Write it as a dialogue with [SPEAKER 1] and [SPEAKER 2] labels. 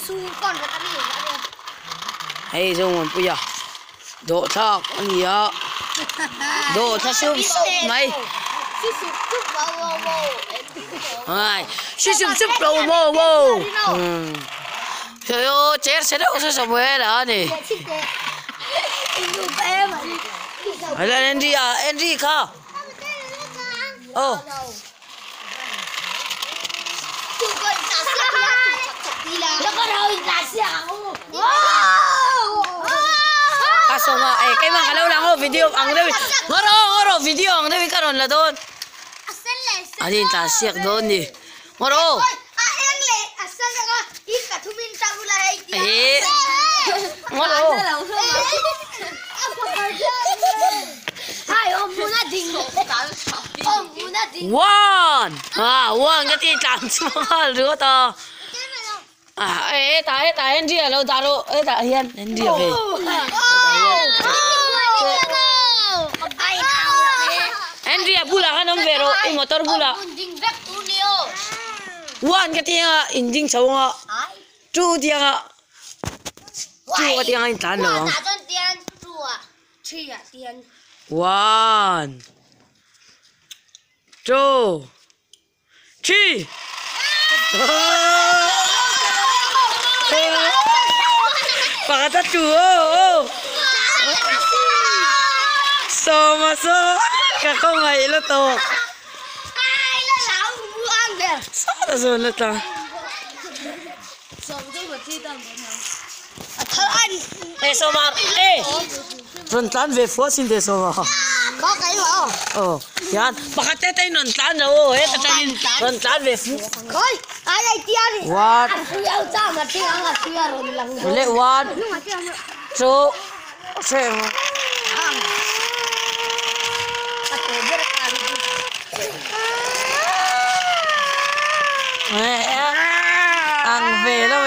[SPEAKER 1] Hey dùng bây giờ độ thọ anh gì ạ độ thọ sụp mày ai sụp đâu mô trời ơi chết sẽ đâu sẽ sống hết đó nè hay là Andy à Andy kha ô so mà cái mà cái lâu lắm video ang đây ngoro video ang đây karon là don anh ta siak don đi ngoro ngoro one one cái tiền chẳng sao nữa ta ta Andy à lâu ta rồi ta hiền Andy về Andy à bula kan om vero motor bula one cái tiếng engine sâu ngọ two tiếng two cái tiếng anh tán được không one two three pakata chuo so mà so cả con ngày là to sao là rồi là ta so mà non tan về phố xin để so mà
[SPEAKER 2] có cái mà
[SPEAKER 1] yan pakata tay non tan rồi hết tay non tan về phố
[SPEAKER 2] coi ai đây tia đi
[SPEAKER 1] what
[SPEAKER 2] yêu cha mà tia là tia rồi lằng
[SPEAKER 1] lệ one two three ang về đâu